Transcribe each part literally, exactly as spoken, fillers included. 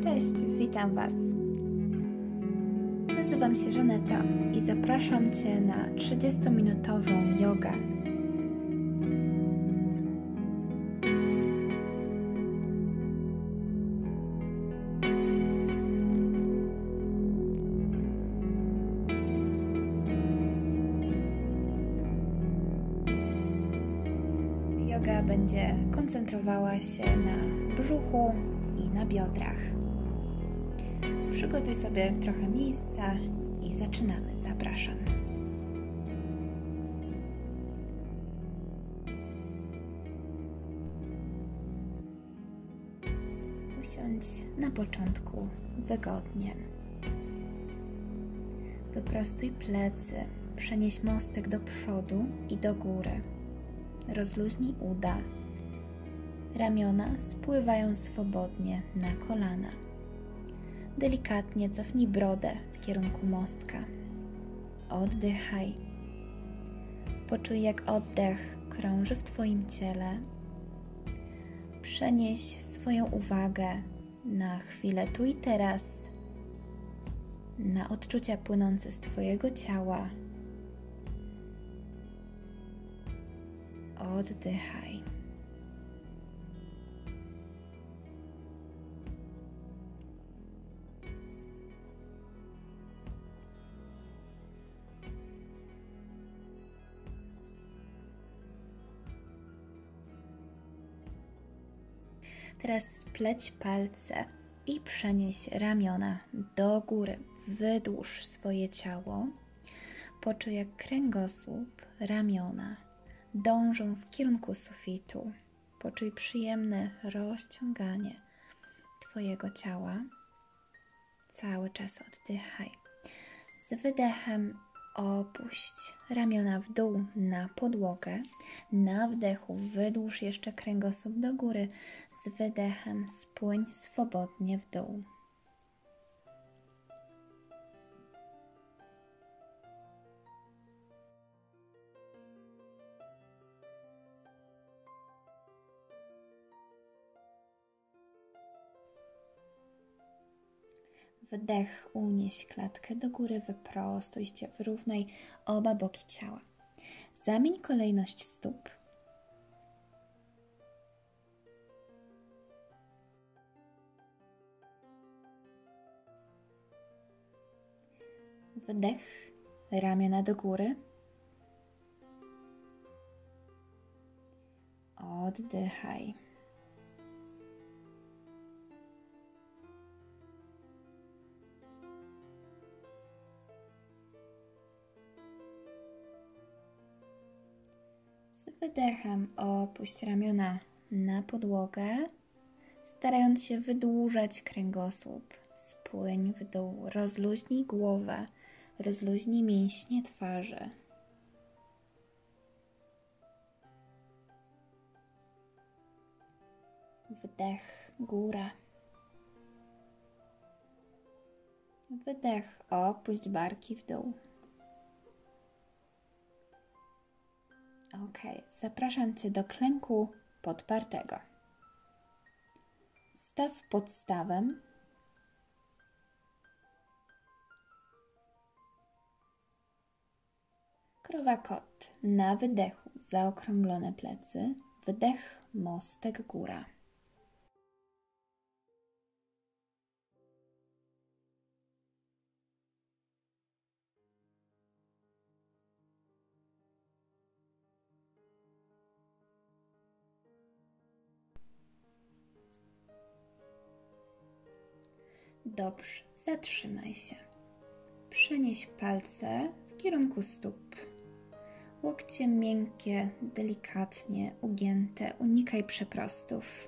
Cześć, witam Was. Nazywam się Żaneta i zapraszam Cię na trzydziestominutową jogę. Joga będzie koncentrowała się na brzuchu i na biodrach. Przygotuj sobie trochę miejsca i zaczynamy. Zapraszam. Usiądź na początku wygodnie. Wyprostuj plecy, przenieś mostek do przodu i do góry. Rozluźnij uda. Ramiona spływają swobodnie na kolana. Delikatnie cofnij brodę w kierunku mostka. Oddychaj. Poczuj, jak oddech krąży w Twoim ciele. Przenieś swoją uwagę na chwilę tu i teraz, na odczucia płynące z Twojego ciała. Oddychaj. Teraz spleć palce i przenieś ramiona do góry. Wydłuż swoje ciało. Poczuj, jak kręgosłup, ramiona dążą w kierunku sufitu. Poczuj przyjemne rozciąganie Twojego ciała. Cały czas oddychaj. Z wydechem opuść ramiona w dół na podłogę. Na wdechu wydłuż jeszcze kręgosłup do góry. Z wydechem spłyń swobodnie w dół. Wdech, unieś klatkę do góry, wyprostuj się, wyrównaj oba boki ciała. Zamień kolejność stóp. Wdech, ramiona do góry. Oddychaj. Z wydechem opuść ramiona na podłogę, starając się wydłużać kręgosłup. Spłyń w dół, rozluźnij głowę, rozluźnij mięśnie twarzy. Wdech, góra. Wydech, opuść barki w dół. Ok, zapraszam Cię do klęku podpartego. Staw pod stawem. Krowa kot. Na wydechu zaokrąglone plecy. Wdech, mostek, góra. Dobrze, zatrzymaj się. Przenieś palce w kierunku stóp. Łokcie miękkie, delikatnie ugięte. Unikaj przeprostów.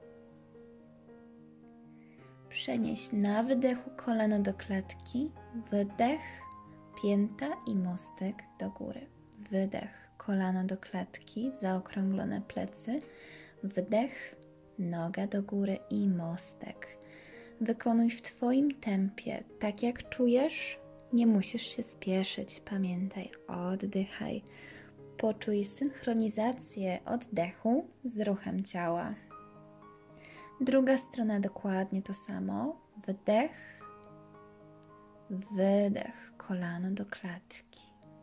Przenieś na wydechu kolano do klatki. Wydech, pięta i mostek do góry. Wydech, kolano do klatki, zaokrąglone plecy. Wdech, noga do góry i mostek. Wykonuj w Twoim tempie, tak jak czujesz. Nie musisz się spieszyć. Pamiętaj, oddychaj. Poczuj synchronizację oddechu z ruchem ciała. Druga strona dokładnie to samo. Wdech, wydech, kolano do klatki.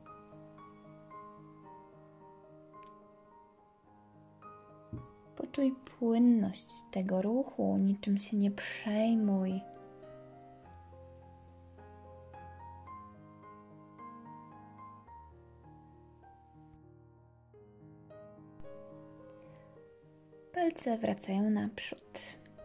Poczuj płynność tego ruchu, niczym się nie przejmuj. Palce wracają naprzód.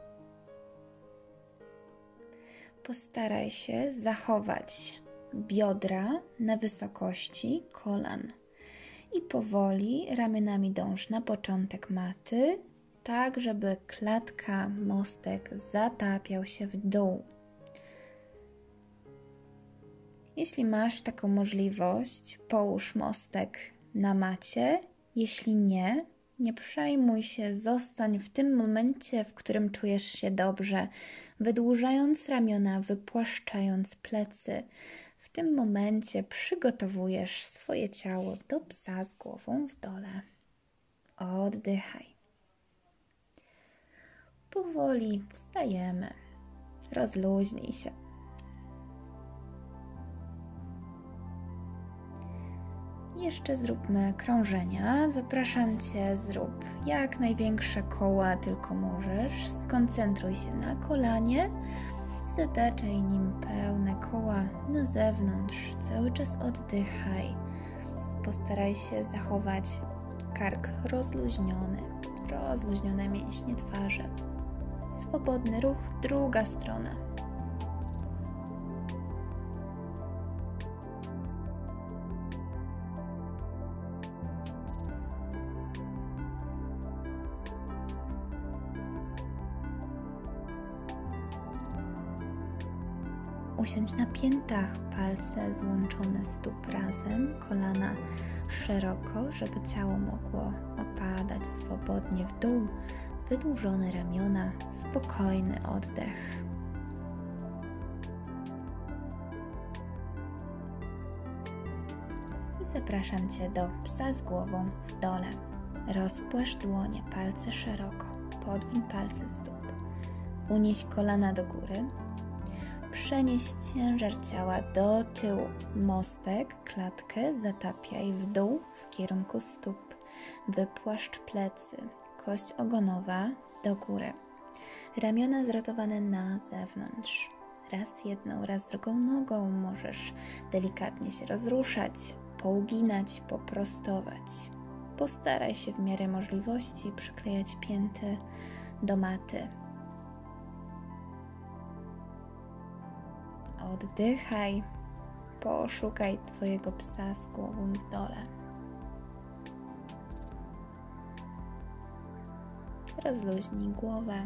Postaraj się zachować biodra na wysokości kolan i powoli ramionami dąż na początek maty, tak żeby klatka, mostek zatapiał się w dół. Jeśli masz taką możliwość, połóż mostek na macie. Jeśli nie, nie przejmuj się, zostań w tym momencie, w którym czujesz się dobrze, wydłużając ramiona, wypłaszczając plecy. W tym momencie przygotowujesz swoje ciało do psa z głową w dole. Oddychaj. Powoli wstajemy. Rozluźnij się. Jeszcze zróbmy krążenia. Zapraszam Cię, zrób jak największe koła tylko możesz. Skoncentruj się na kolanie i zataczaj nim pełne koła na zewnątrz. Cały czas oddychaj. Postaraj się zachować kark rozluźniony, rozluźnione mięśnie twarzy. Swobodny ruch, druga strona. Usiądź na piętach, palce złączone stóp razem, kolana szeroko, żeby ciało mogło opadać swobodnie w dół, wydłużone ramiona, spokojny oddech. I zapraszam Cię do psa z głową w dole. Rozpłaszcz dłonie, palce szeroko, podwiń palce stóp. Unieś kolana do góry. Przenieś ciężar ciała do tyłu. Mostek, klatkę zatapiaj w dół w kierunku stóp. Wypłaszcz plecy. Kość ogonowa do góry. Ramiona zrotowane na zewnątrz. Raz jedną, raz drugą nogą możesz delikatnie się rozruszać, pouginać, poprostować. Postaraj się w miarę możliwości przyklejać pięty do maty. Oddychaj, poszukaj Twojego psa z głową w dole. Rozluźnij głowę.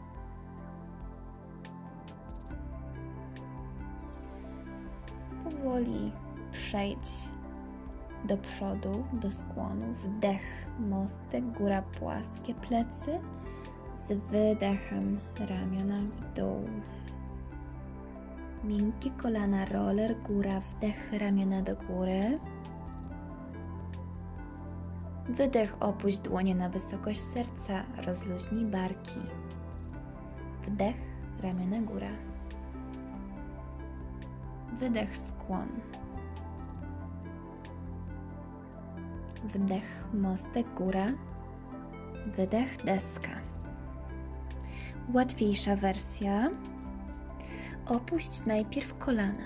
Powoli przejdź do przodu, do skłonu. Wdech, mostek, góra, płaskie plecy. Z wydechem ramiona w dół. Miękkie kolana, roller, góra, wdech, ramiona do góry. Wydech, opuść dłonie na wysokość serca, rozluźnij barki. Wdech, ramiona, góra. Wydech, skłon. Wdech, mostek, góra. Wydech, deska. Łatwiejsza wersja. Opuść najpierw kolana.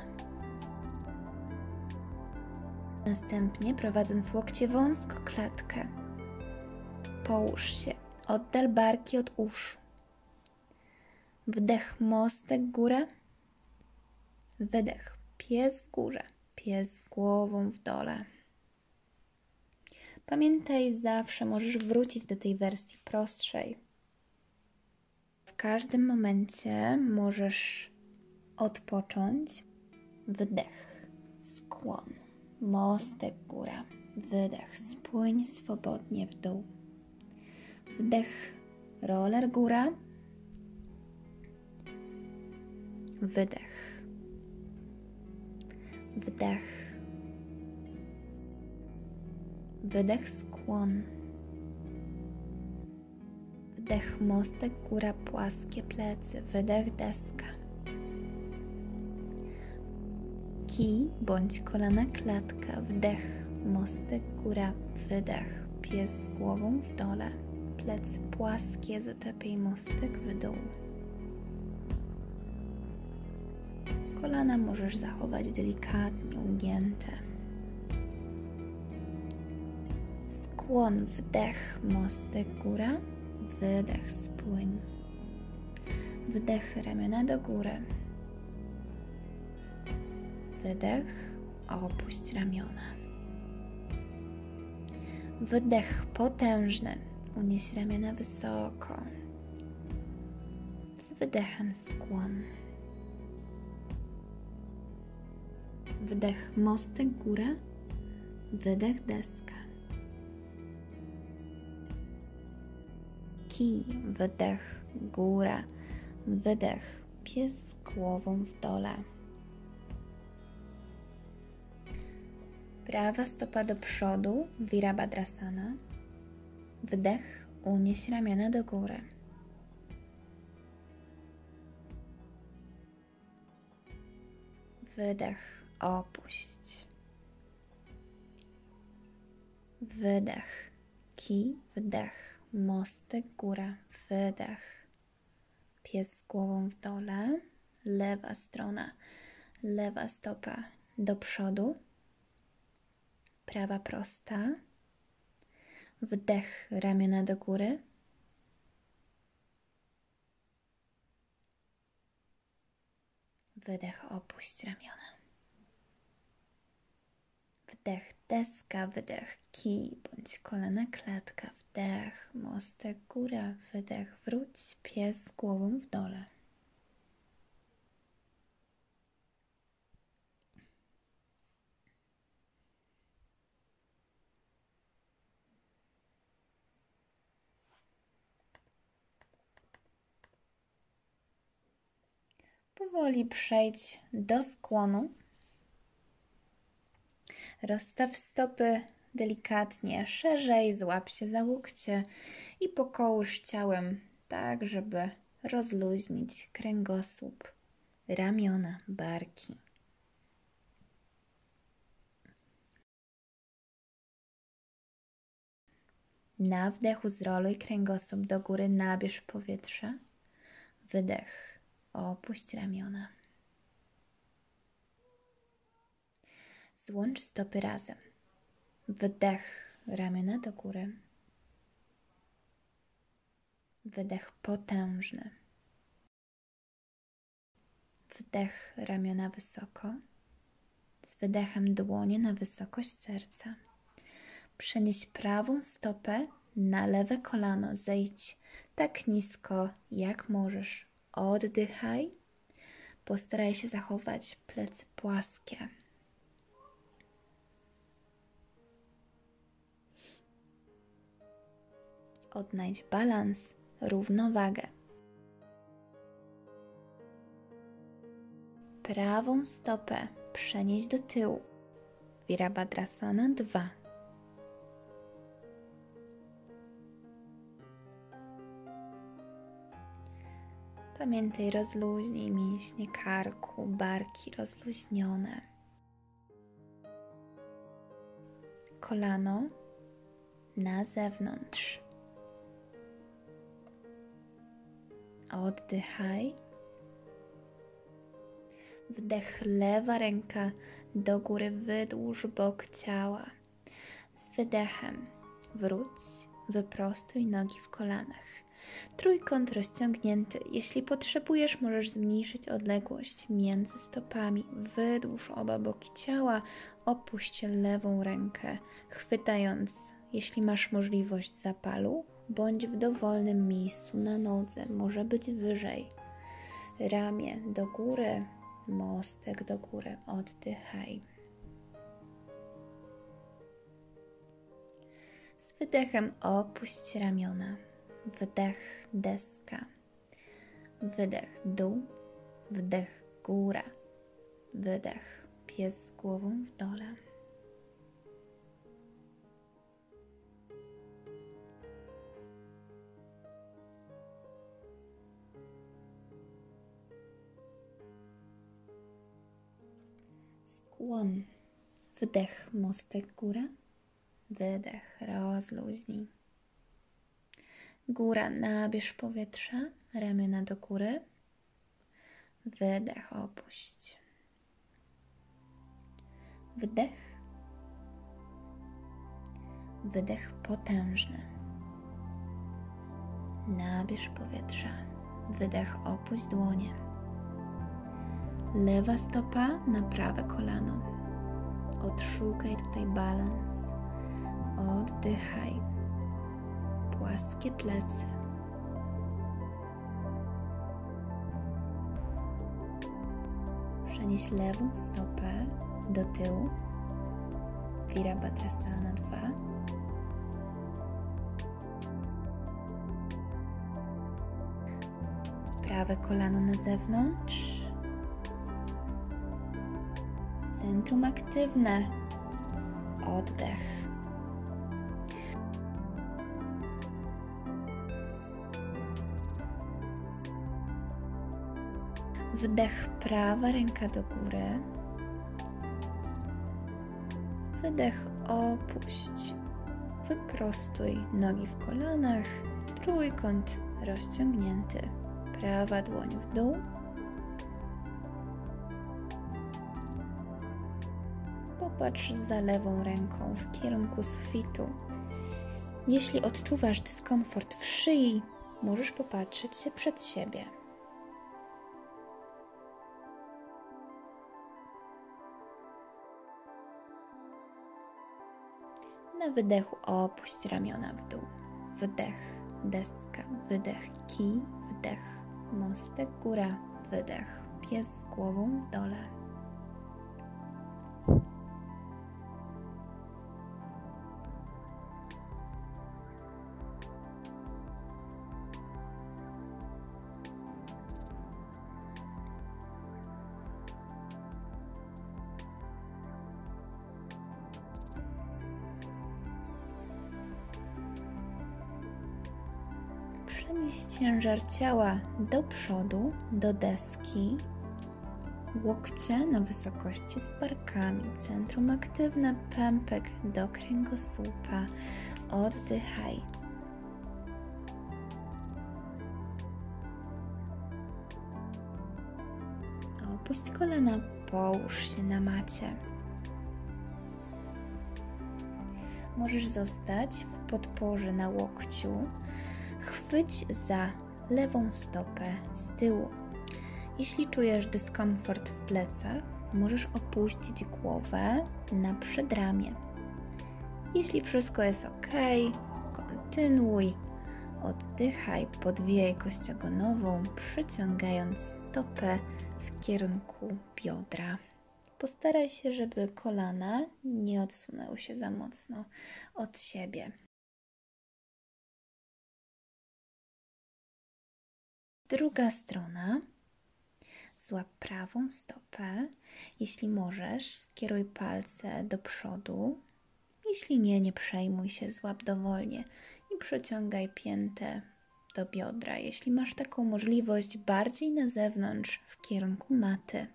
Następnie, prowadząc łokcie wąsko, klatkę. Połóż się. Oddal barki od uszu. Wdech, mostek, góra. Wydech, pies w górze. Pies z głową w dole. Pamiętaj, zawsze możesz wrócić do tej wersji prostszej. W każdym momencie możesz odpocząć. Wdech, skłon, mostek, góra. Wydech, spłyń swobodnie w dół. Wdech, roller, góra. Wydech. Wdech. Wydech, skłon. Wdech mostek, góra, płaskie plecy. Wydech deska. Kij bądź kolana, klatka. Wdech mostek, góra, wydech. Pies z głową w dole. Plecy płaskie, zatapiaj mostek w dół. Kolana możesz zachować delikatnie ugięte. Skłon, wdech, mostek, góra, wydech, spłyń. Wdech, ramiona do góry. Wydech, opuść ramiona. Wydech potężny, unieś ramiona wysoko. Z wydechem skłon. Wdech mostek, góra, wydech deska. Kij, wydech, góra, wydech, pies z głową w dole. Prawa stopa do przodu, Virabhadrasana. Wdech, unieś ramiona do góry. Wydech, opuść. Wydech, kij, wdech, mostek, góra, wydech. Pies z głową w dole, lewa strona, lewa stopa do przodu, prawa prosta. Wdech, ramiona do góry. Wydech, opuść ramiona. Wdech, deska, wydech, kij bądź kolana, klatka. Wdech, mostek, góra, wydech, wróć, pies z głową w dole. Powoli przejdź do skłonu. Rozstaw stopy delikatnie szerzej, złap się za łokcie i pokołusz ciałem tak, żeby rozluźnić kręgosłup, ramiona, barki. Na wdechu zroluj kręgosłup do góry, nabierz powietrza. Wydech, opuść ramiona. Złącz stopy razem. Wdech, ramiona do góry. Wydech potężny. Wdech, ramiona wysoko. Z wydechem dłonie na wysokość serca. Przenieś prawą stopę na lewe kolano. Zejdź tak nisko, jak możesz. Oddychaj. Postaraj się zachować plecy płaskie. Odnajdź balans, równowagę. Prawą stopę przenieś do tyłu. Virabhadrasana dwa. Pamiętaj, rozluźnij mięśnie karku, barki rozluźnione. Kolano na zewnątrz. Oddychaj. Wdech, lewa ręka do góry, wydłuż bok ciała. Z wydechem wróć, wyprostuj nogi w kolanach. Trójkąt rozciągnięty. Jeśli potrzebujesz, możesz zmniejszyć odległość między stopami. Wydłuż oba boki ciała, opuść lewą rękę, chwytając, jeśli masz możliwość, za paluch, bądź w dowolnym miejscu na nodze. Może być wyżej. Ramię do góry, mostek do góry. Oddychaj. Z wydechem opuść ramiona. Wdech, deska. Wydech, dół. Wdech, góra. Wydech, pies z głową w dole. ukłon. Wdech, mostek, góra. Wydech, rozluźnij. Góra, nabierz powietrza, ramiona do góry. Wydech, opuść. Wdech. Wydech potężny. Nabierz powietrza. Wydech, opuść dłonie. Lewa stopa na prawe kolano. Odszukaj tutaj balans. Oddychaj. Płaskie plecy. Przenieś lewą stopę do tyłu. Virabhadrasana dwa. Prawe kolano na zewnątrz. Centrum aktywne. Oddech. Wdech, prawa ręka do góry. Wydech, opuść. Wyprostuj nogi w kolanach. Trójkąt rozciągnięty. Prawa dłoń w dół. Popatrz za lewą ręką w kierunku sufitu. Jeśli odczuwasz dyskomfort w szyi, możesz popatrzeć się przed siebie. Na wydechu opuść ramiona w dół. Wdech, deska, wydech, kij, wdech, mostek, góra, wydech, pies z głową w dole. Przenieś ciężar ciała do przodu, do deski. Łokcie na wysokości z barkami. Centrum aktywne, pępek do kręgosłupa. Oddychaj. Opuść kolana, połóż się na macie. Możesz zostać w podporze na łokciu. Chwyć za lewą stopę z tyłu. Jeśli czujesz dyskomfort w plecach, możesz opuścić głowę na przedramię. Jeśli wszystko jest ok, kontynuuj. Oddychaj, podwijaj kość ogonową, przyciągając stopę w kierunku biodra. Postaraj się, żeby kolana nie odsunęły się za mocno od siebie. Druga strona. Złap prawą stopę. Jeśli możesz, skieruj palce do przodu. Jeśli nie, nie przejmuj się, złap dowolnie i przeciągaj piętę do biodra. Jeśli masz taką możliwość, bardziej na zewnątrz, w kierunku maty.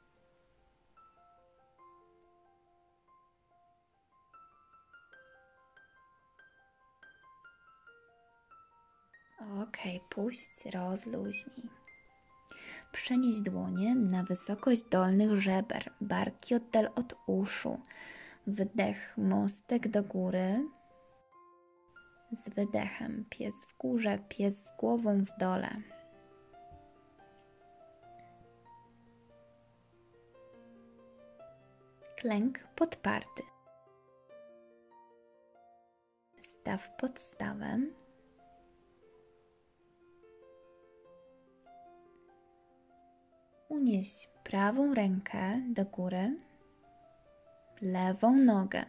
Ok, puść, rozluźnij. Przenieś dłonie na wysokość dolnych żeber, barki oddal od uszu. Wdech, mostek do góry. Z wydechem pies w górze, pies z głową w dole. Klęk podparty. Staw pod stawem. Unieś prawą rękę do góry, lewą nogę.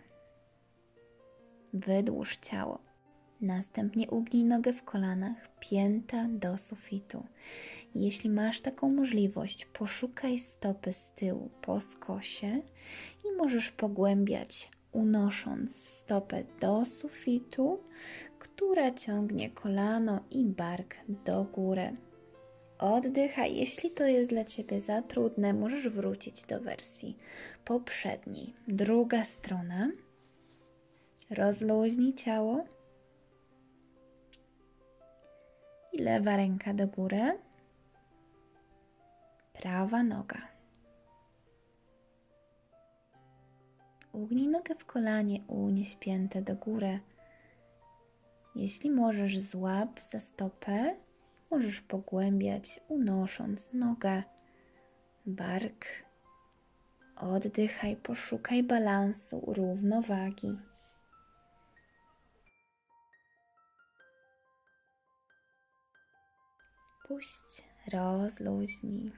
Wydłuż ciało. Następnie ugnij nogę w kolanach, pięta do sufitu. Jeśli masz taką możliwość, poszukaj stopy z tyłu po skosie i możesz pogłębiać, unosząc stopę do sufitu, która ciągnie kolano i bark do góry. oddychaj. Jeśli to jest dla Ciebie za trudne, możesz wrócić do wersji poprzedniej. Druga strona. Rozluźnij ciało. I lewa ręka do góry. Prawa noga. Ugnij nogę w kolanie, unieś piętę do góry. Jeśli możesz, złap za stopę. Możesz pogłębiać, unosząc nogę, bark. Oddychaj, poszukaj balansu, równowagi. Puść, rozluźnij.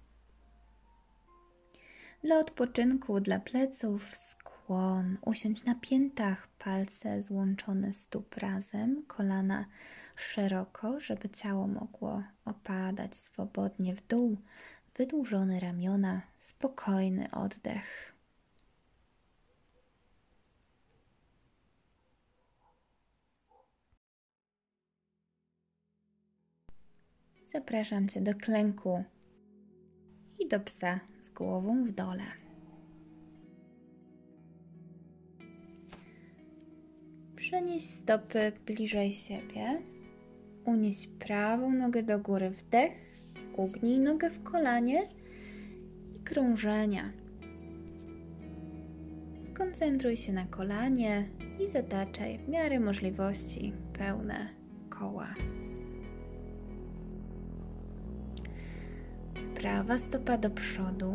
Dla odpoczynku, dla pleców, skłon. Usiądź na piętach, palce złączone stóp razem, kolana szeroko, żeby ciało mogło opadać swobodnie w dół. Wydłużone ramiona, spokojny oddech. Zapraszam Cię do klęku i do psa z głową w dole. Przenieś stopy bliżej siebie. Unieś prawą nogę do góry, wdech. Ugnij nogę w kolanie i krążenia. Skoncentruj się na kolanie i zataczaj w miarę możliwości pełne koła. Prawa stopa do przodu.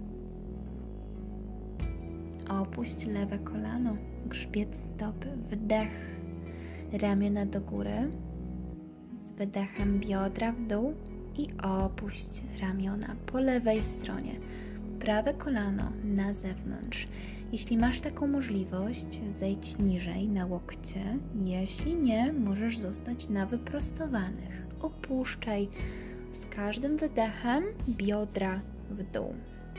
Opuść lewe kolano, grzbiet stopy, wdech, ramiona do góry, z wydechem biodra w dół i opuść ramiona po lewej stronie. Prawe kolano na zewnątrz. Jeśli masz taką możliwość, zejdź niżej na łokcie. Jeśli nie, możesz zostać na wyprostowanych. Opuszczaj z każdym wydechem biodra w dół.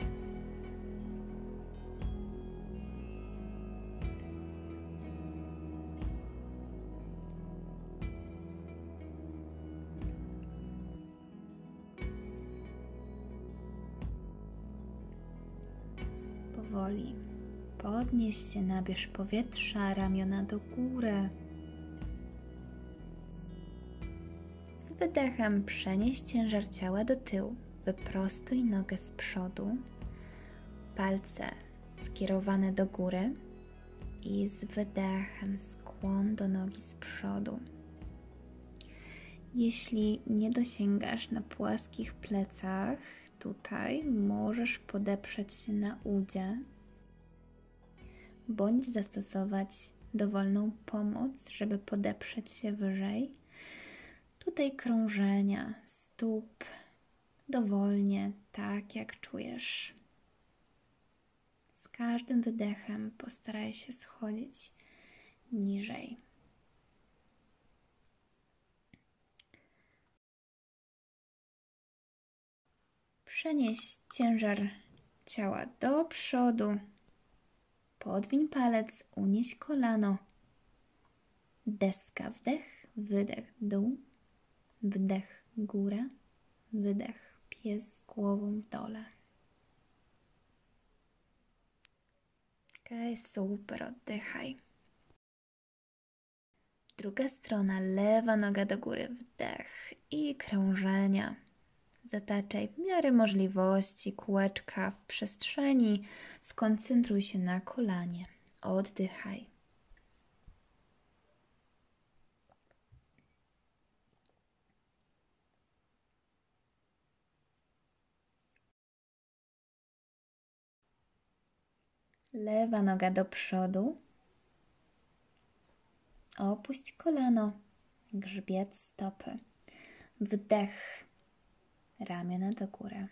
Powoli podnieś się, nabierz powietrza, ramiona do góry. Z wydechem przenieś ciężar ciała do tyłu. Wyprostuj nogę z przodu. Palce skierowane do góry i z wydechem skłon do nogi z przodu. Jeśli nie dosięgasz na płaskich plecach, tutaj możesz podeprzeć się na udzie bądź zastosować dowolną pomoc, żeby podeprzeć się wyżej. Tutaj krążenia stóp dowolnie, tak jak czujesz. Z każdym wydechem postaraj się schodzić niżej. Przenieś ciężar ciała do przodu. Podwiń palec, unieś kolano. Deska, wdech, wydech, dół. Wdech, góra. Wydech, pies z głową w dole. Okej, super, oddychaj. Druga strona, lewa noga do góry, wdech i krążenia. Zataczaj w miarę możliwości kółeczka w przestrzeni. Skoncentruj się na kolanie. Oddychaj. Lewa noga do przodu. Opuść kolano. Grzbiet stopy. Wdech. Ramiona do góry.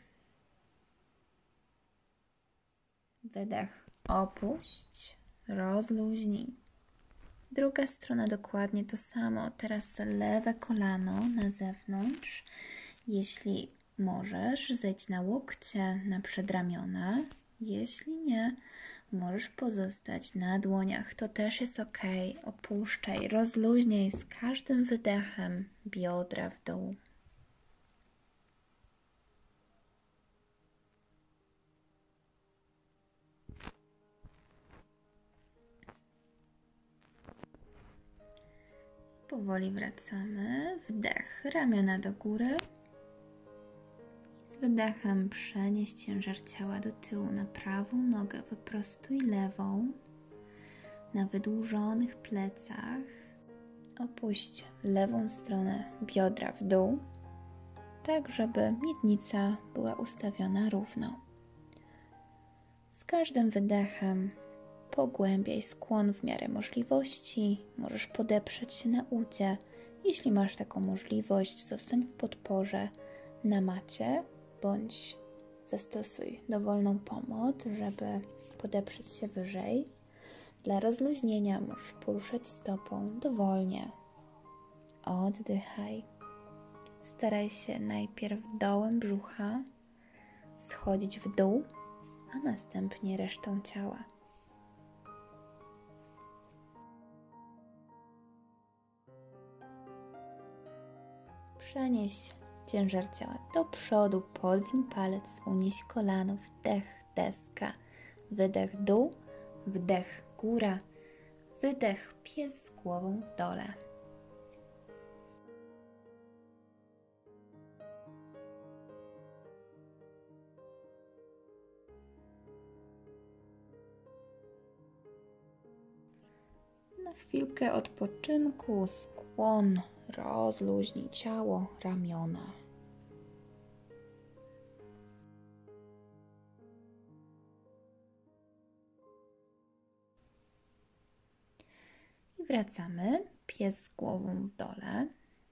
Wydech. Opuść. Rozluźnij. Druga strona dokładnie to samo. Teraz lewe kolano na zewnątrz. Jeśli możesz, zejdź na łokcie, na przedramiona. Jeśli nie, możesz pozostać na dłoniach. To też jest ok. Opuszczaj, rozluźnij z każdym wydechem biodra w dół. Powoli wracamy. Wdech, ramiona do góry. Z wydechem przenieś ciężar ciała do tyłu na prawą nogę, wyprostuj lewą. Na wydłużonych plecach opuść lewą stronę biodra w dół, tak żeby miednica była ustawiona równo. Z każdym wydechem pogłębiaj skłon w miarę możliwości. Możesz podeprzeć się na udzie. Jeśli masz taką możliwość, zostań w podporze na macie, bądź zastosuj dowolną pomoc, żeby podeprzeć się wyżej. Dla rozluźnienia możesz poruszać stopą dowolnie. Oddychaj. Staraj się najpierw dołem brzucha schodzić w dół, a następnie resztą ciała. Przenieś ciężar ciała do przodu, podwiń palec, unieś kolano, wdech, deska, wydech, dół, wdech, góra, wydech, pies z głową w dole. Na chwilkę odpoczynku, skłon, rozluźnij ciało, ramiona. I wracamy. Pies z głową w dole.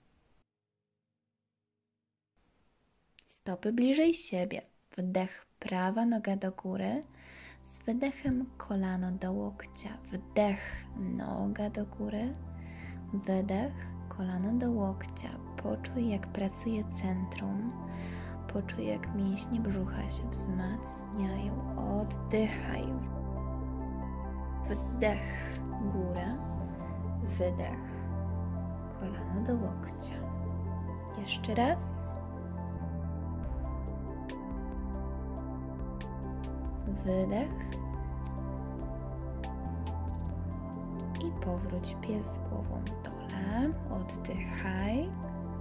Stopy bliżej siebie. Wdech, prawa noga do góry. Z wydechem kolano do łokcia. Wdech, noga do góry. Wydech, kolano do łokcia. Poczuj, jak pracuje centrum. Poczuj, jak mięśnie brzucha się wzmacniają. Oddychaj. Wdech, góra. Wydech, kolano do łokcia. Jeszcze raz. Wydech. I powróć pies z głową w dole. Oddychaj.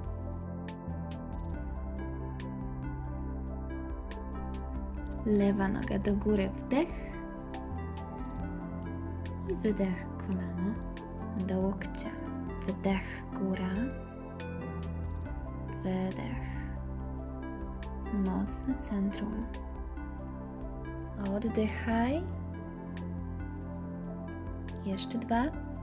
Lewa noga do góry. Wdech. I wydech, kolano do łokcia. Wdech, góra. Wydech. Mocne centrum. Oddychaj. Jeszcze dwa.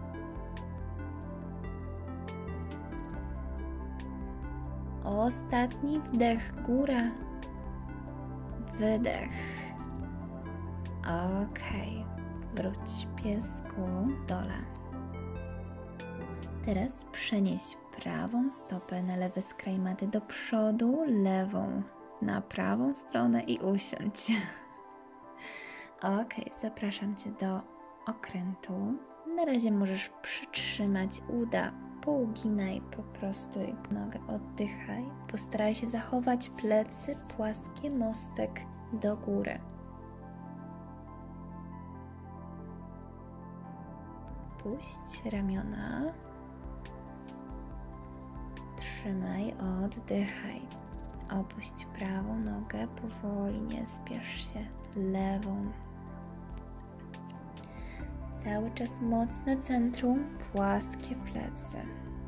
Ostatni wdech, góra. Wydech. Ok. Wróć pies z głową w dole. Teraz przenieś prawą stopę na lewy skraj maty do przodu, lewą na prawą stronę i usiądź. Ok, zapraszam Cię do okrętu. Na razie możesz przytrzymać uda, pouginaj po prostu nogę, oddychaj. Postaraj się zachować plecy płaskie, mostek do góry. Puść ramiona. Trzymaj, oddychaj. Opuść prawą nogę, powoli, nie spiesz się, lewą. Cały czas mocne centrum, płaskie plecy.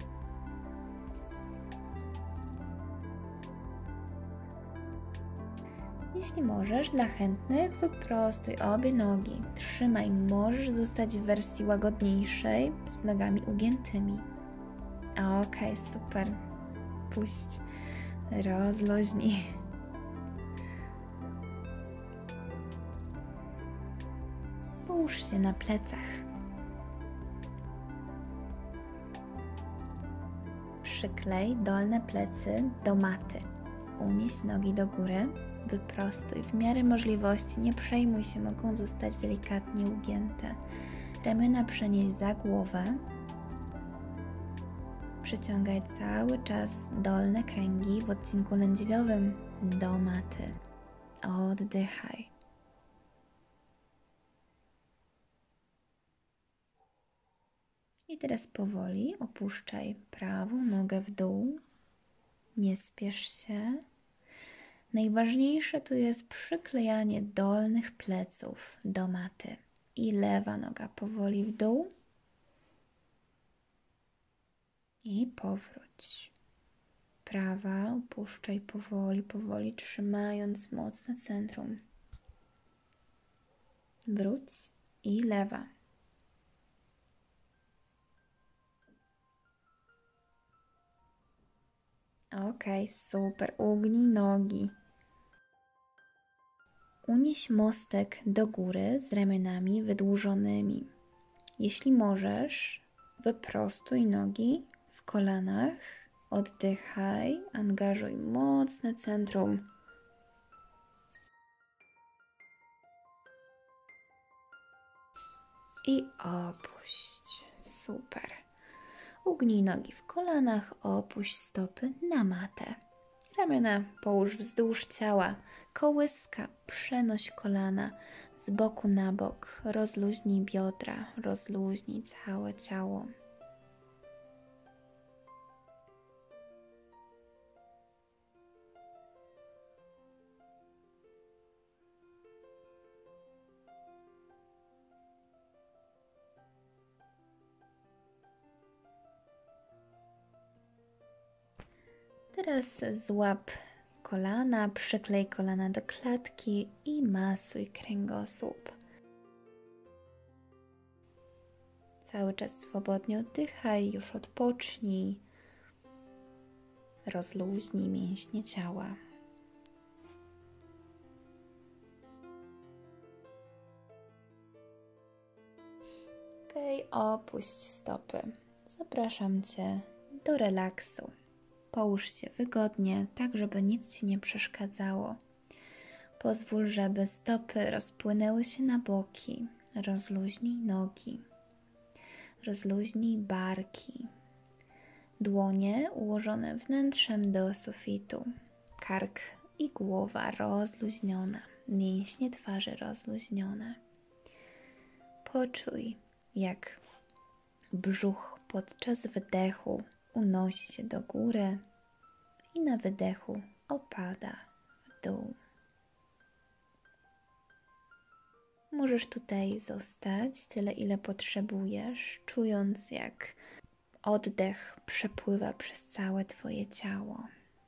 Jeśli możesz, dla chętnych wyprostuj obie nogi. Trzymaj, możesz zostać w wersji łagodniejszej, z nogami ugiętymi. Ok, super. Puść. Rozluźnij. Połóż się na plecach. Przyklej dolne plecy do maty. Unieś nogi do góry. Wyprostuj. W miarę możliwości nie przejmuj się, mogą zostać delikatnie ugięte. Ramiona przenieś za głowę. Przyciągaj cały czas dolne kręgi w odcinku lędźwiowym do maty. Oddychaj. I teraz powoli opuszczaj prawą nogę w dół. Nie spiesz się. Najważniejsze tu jest przyklejanie dolnych pleców do maty. I lewa noga powoli w dół. I powróć. Prawa opuszczaj powoli, powoli, trzymając mocno centrum. Wróć i lewa. Ok, super. Ugnij nogi. Unieś mostek do góry z ramionami wydłużonymi. Jeśli możesz, wyprostuj nogi w kolanach. Oddychaj, angażuj mocne centrum. I opuść. Super. Ugnij nogi w kolanach, opuść stopy na matę. Ramiona połóż wzdłuż ciała. Kołyska, przenoś kolana z boku na bok. Rozluźnij biodra, rozluźnij całe ciało. Teraz złap kolana, przyklej kolana do klatki i masuj kręgosłup. Cały czas swobodnie oddychaj, już odpocznij. Rozluźnij mięśnie ciała. Okej, opuść stopy. Zapraszam Cię do relaksu. Połóż się wygodnie, tak żeby nic Ci nie przeszkadzało. Pozwól, żeby stopy rozpłynęły się na boki. Rozluźnij nogi. Rozluźnij barki. Dłonie ułożone wnętrzem do sufitu. Kark i głowa rozluźniona. Mięśnie twarzy rozluźnione. Poczuj, jak brzuch podczas wdechu unosi się do góry i na wydechu opada w dół. Możesz tutaj zostać tyle, ile potrzebujesz, czując, jak oddech przepływa przez całe Twoje ciało.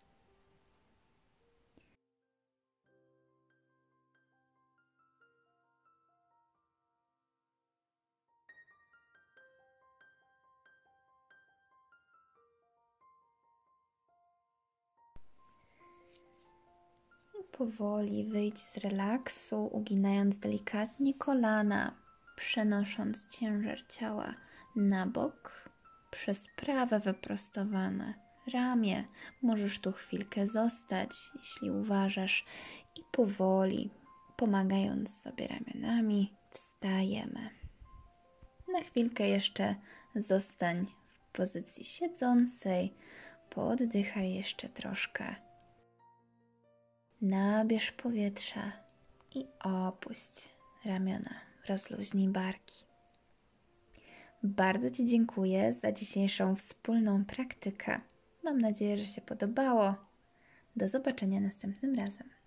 Powoli wyjdź z relaksu, uginając delikatnie kolana, przenosząc ciężar ciała na bok, przez prawe wyprostowane ramię. Możesz tu chwilkę zostać, jeśli uważasz, i powoli, pomagając sobie ramionami, wstajemy. Na chwilkę jeszcze zostań w pozycji siedzącej, pooddychaj jeszcze troszkę. Nabierz powietrza i opuść ramiona, rozluźnij barki. Bardzo Ci dziękuję za dzisiejszą wspólną praktykę. Mam nadzieję, że się podobało. Do zobaczenia następnym razem.